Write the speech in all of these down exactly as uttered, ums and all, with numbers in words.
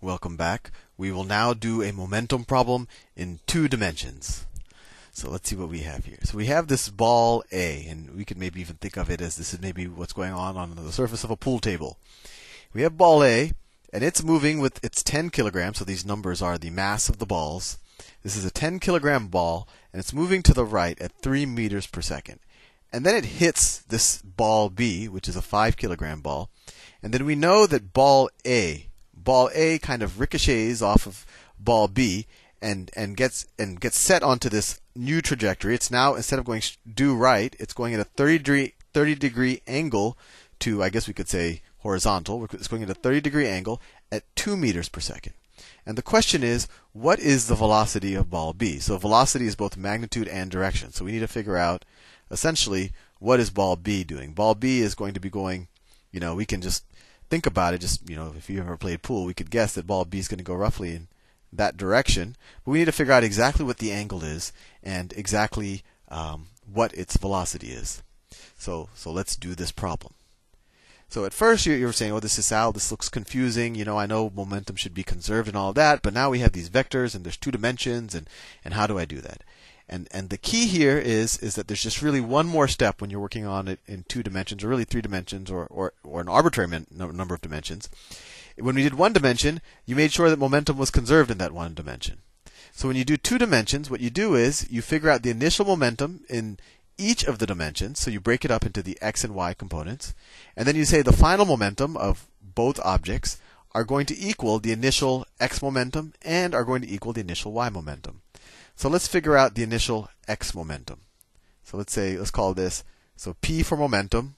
Welcome back. We will now do a momentum problem in two dimensions. So let's see what we have here. So we have this ball A, and we could maybe even think of it as this is maybe what's going on on the surface of a pool table. We have ball A, and it's moving with its ten kilograms, so these numbers are the mass of the balls. This is a ten kilogram ball, and it's moving to the right at three meters per second. And then it hits this ball B, which is a five kilogram ball. And then we know that ball A, ball A kind of ricochets off of ball B and, and gets and gets set onto this new trajectory. It's now, instead of going due right, it's going at a thirty degree, thirty degree angle to, I guess we could say, horizontal. It's going at a thirty degree angle at two meters per second. And the question is, what is the velocity of ball B? So velocity is both magnitude and direction. So we need to figure out, essentially, what is ball B doing? Ball B is going to be going, you know, we can just think about it. Just, you know, if you ever played pool, we could guess that ball B is going to go roughly in that direction. But we need to figure out exactly what the angle is and exactly um, what its velocity is. So, so let's do this problem. So at first you, you were saying, oh, this is Sal, this looks confusing. You know, I know momentum should be conserved and all of that, but now we have these vectors and there's two dimensions, and, and how do I do that? And and the key here is is that there's just really one more step when you're working on it in two dimensions, or really three dimensions, or or, or an arbitrary men, number of dimensions. When we did one dimension, you made sure that momentum was conserved in that one dimension. So when you do two dimensions, what you do is you figure out the initial momentum in each of the dimensions. So you break it up into the x and y components, and then you say the final momentum of both objects are going to equal the initial x momentum and are going to equal the initial y momentum. So let's figure out the initial x momentum. So let's say, let's call this, so P for momentum,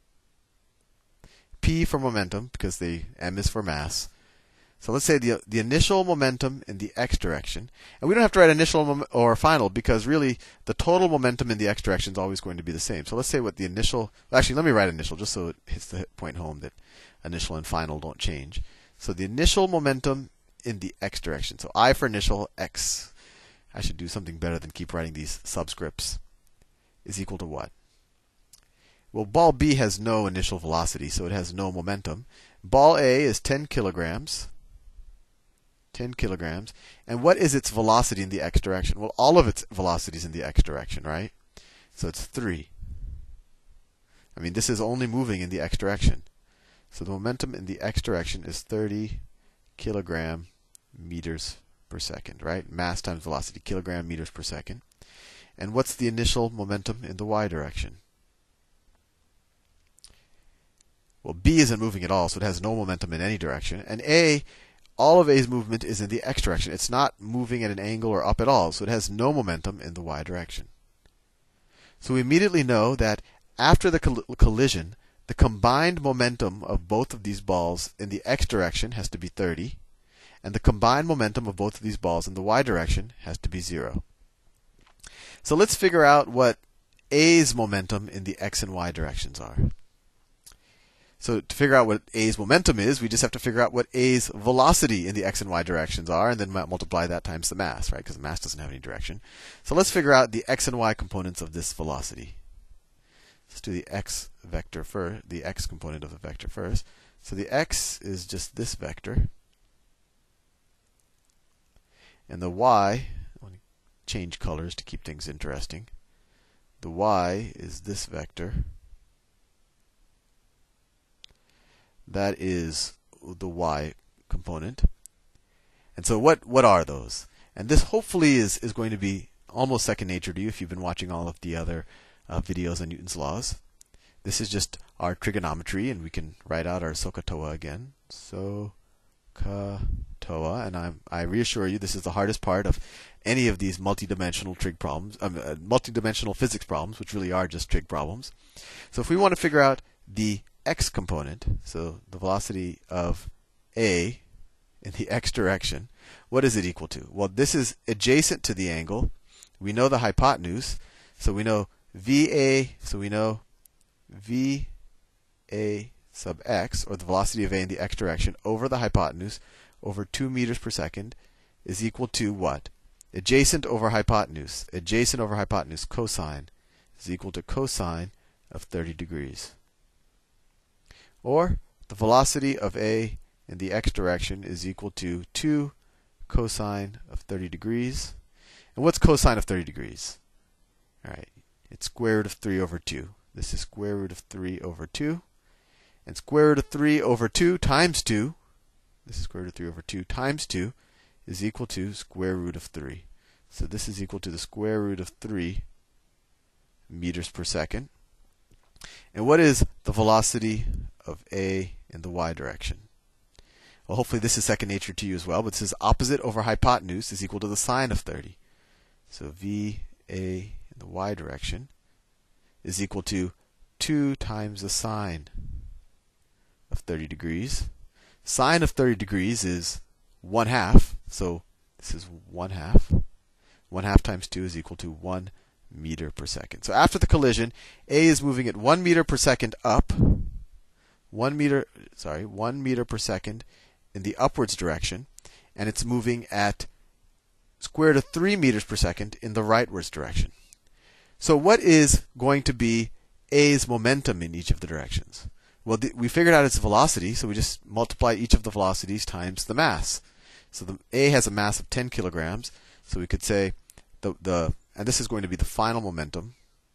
P for momentum, because the M is for mass. So let's say the the initial momentum in the x direction. And we don't have to write initial mom- or final, because really the total momentum in the x direction is always going to be the same. So let's say what the initial, well, actually let me write initial just so it hits the point home that initial and final don't change. So the initial momentum in the x direction. So I for initial, x. I should do something better than keep writing these subscripts. Is equal to what? Well, ball B has no initial velocity, so it has no momentum. Ball A is ten kilograms. ten kilograms. And what is its velocity in the x direction? Well, all of its velocity is in the x direction, right? So it's three. I mean, this is only moving in the x direction. So the momentum in the x direction is thirty kilogram meters per second, right? Mass times velocity, kilogram meters per second. And what's the initial momentum in the y direction? Well, B isn't moving at all, so it has no momentum in any direction. And A, all of A's movement is in the x direction. It's not moving at an angle or up at all, so it has no momentum in the y direction. So we immediately know that after the coll- collision, the combined momentum of both of these balls in the x direction has to be thirty. And the combined momentum of both of these balls in the y direction has to be zero. So let's figure out what A's momentum in the x and y directions are. So to figure out what A's momentum is, we just have to figure out what A's velocity in the x and y directions are, and then multiply that times the mass, right? Because the mass doesn't have any direction. So let's figure out the x and y components of this velocity. Let's do the x vector first, the x component of the vector first. So the x is just this vector. And the y, I want to change colors to keep things interesting. The y is this vector. That is the y component. And so what, what are those? And this hopefully is, is going to be almost second nature to you if you've been watching all of the other uh, videos on Newton's laws. This is just our trigonometry, and we can write out our SOHCAHTOA again. SOHCAHTOA. And I'm, I reassure you, this is the hardest part of any of these multidimensional trig problems, um, uh, multidimensional physics problems, which really are just trig problems. So if we want to figure out the x component, so the velocity of A in the x direction, what is it equal to? Well, this is adjacent to the angle. We know the hypotenuse, so we know V A, so we know V A sub x, or the velocity of A in the x direction, over the hypotenuse, over two meters per second, is equal to what? Adjacent over hypotenuse. Adjacent over hypotenuse, cosine, is equal to cosine of thirty degrees. Or the velocity of A in the x direction is equal to two cosine of thirty degrees. And what's cosine of thirty degrees? All right, it's square root of three over two. This is square root of three over two. And square root of three over two times two, this is square root of three over two times two, is equal to square root of three. So this is equal to the square root of three meters per second. And what is the velocity of A in the y direction? Well, hopefully this is second nature to you as well, but this is opposite over hypotenuse is equal to the sine of thirty. So V A in the y direction is equal to two times the sine of thirty degrees. Sine of thirty degrees is one half, so this is one half. one half times two is equal to one meter per second. So after the collision, A is moving at one meter per second up, one meter, sorry, one meter per second in the upwards direction, and it's moving at square root of three meters per second in the rightwards direction. So what is going to be A's momentum in each of the directions? Well, th- we figured out its velocity, so we just multiply each of the velocities times the mass. So the A has a mass of ten kilograms, so we could say the the and this is going to be the final momentum.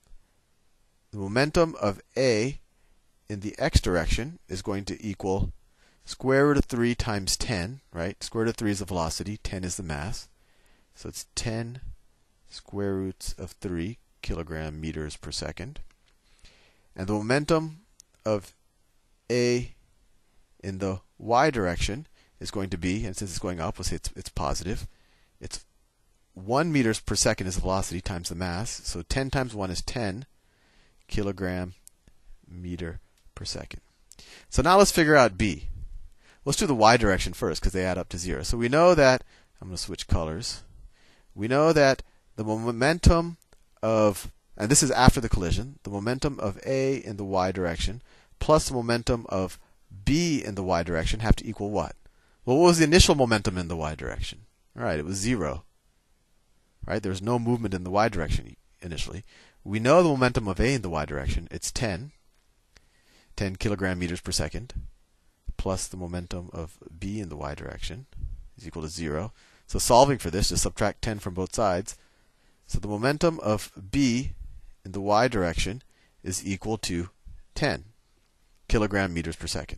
The momentum of A in the x direction is going to equal square root of three times ten, right? Square root of three is the velocity, ten is the mass. So it's ten square roots of three kilogram meters per second. And the momentum of A in the y direction is going to be, and since it's going up, we'll say it's, it's positive. It's one meters per second is the velocity times the mass. So ten times one is ten kilogram meter per second. So now let's figure out B. Let's do the y direction first because they add up to zero. So we know that, I'm going to switch colors. We know that the momentum of, and this is after the collision, the momentum of A in the y direction plus the momentum of B in the y direction have to equal what? Well, what was the initial momentum in the y direction? All right, it was zero. Right? There was no movement in the y direction initially. We know the momentum of A in the y direction, it's ten, ten kilogram meters per second, plus the momentum of B in the y direction is equal to zero. So solving for this, just subtract ten from both sides. So the momentum of B in the y direction is equal to ten kilogram meters per second.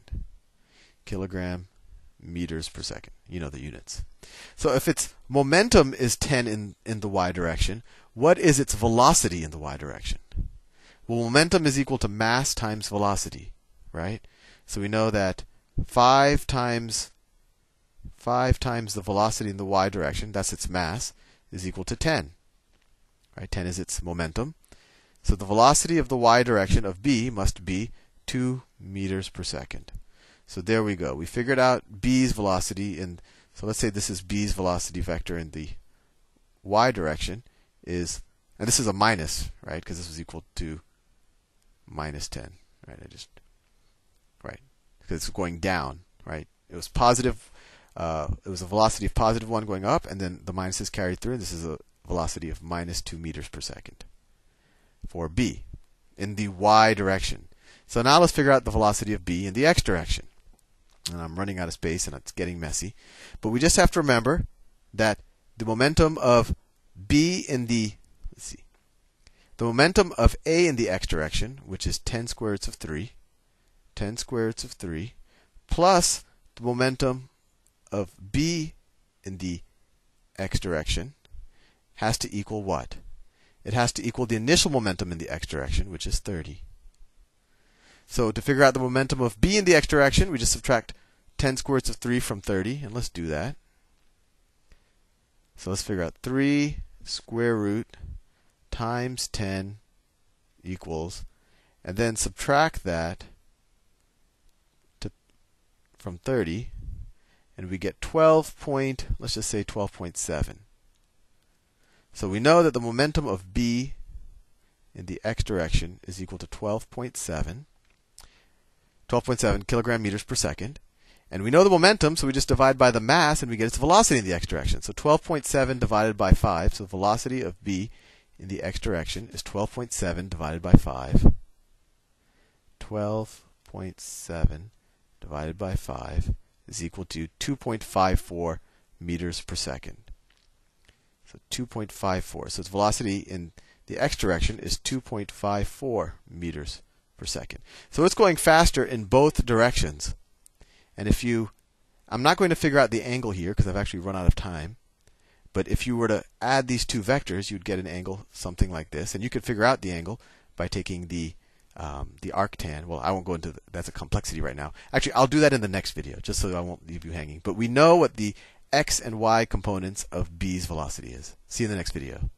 Kilogram meters per second. You know the units. So if its momentum is ten in, in the y direction, what is its velocity in the y direction? Well, momentum is equal to mass times velocity, right? So we know that five times five times the velocity in the y direction, that's its mass, is equal to ten. Right? ten is its momentum. So the velocity of the y direction of B must be two meters per second. So there we go. We figured out B's velocity in, so let's say this is B's velocity vector in the y direction is, and this is a minus, right? Because this was equal to minus ten, right? I just, right? Because it's going down, right? It was positive, uh, it was a velocity of positive one going up, and then the minuses carried through, and this is a velocity of minus two meters per second for B in the y direction. So now let's figure out the velocity of B in the x direction. And I'm running out of space and it's getting messy. But we just have to remember that the momentum of B in the, let's see, the momentum of A in the x direction, which is ten square roots of three, ten square roots of three, plus the momentum of B in the x direction has to equal what? It has to equal the initial momentum in the x direction, which is thirty. So to figure out the momentum of B in the x direction, we just subtract ten square roots of three from thirty, and let's do that. So let's figure out three square root times ten equals, and then subtract that to, from thirty, and we get twelve point, let's just say twelve point seven. So we know that the momentum of B in the x direction is equal to twelve point seven. twelve point seven kilogram meters per second. And we know the momentum, so we just divide by the mass and we get its velocity in the x direction. So twelve point seven divided by five. So the velocity of B in the x direction is twelve point seven divided by five. twelve point seven divided by five is equal to two point five four meters per second. So two point five four. So its velocity in the x direction is two point five four meters per second. So it's going faster in both directions. And if you, I'm not going to figure out the angle here because I've actually run out of time. But if you were to add these two vectors, you'd get an angle something like this. And you could figure out the angle by taking the um, the arctan. Well, I won't go into the, that's a complexity right now. Actually, I'll do that in the next video, just so I won't leave you hanging. But we know what the x and y components of B's velocity is. See you in the next video.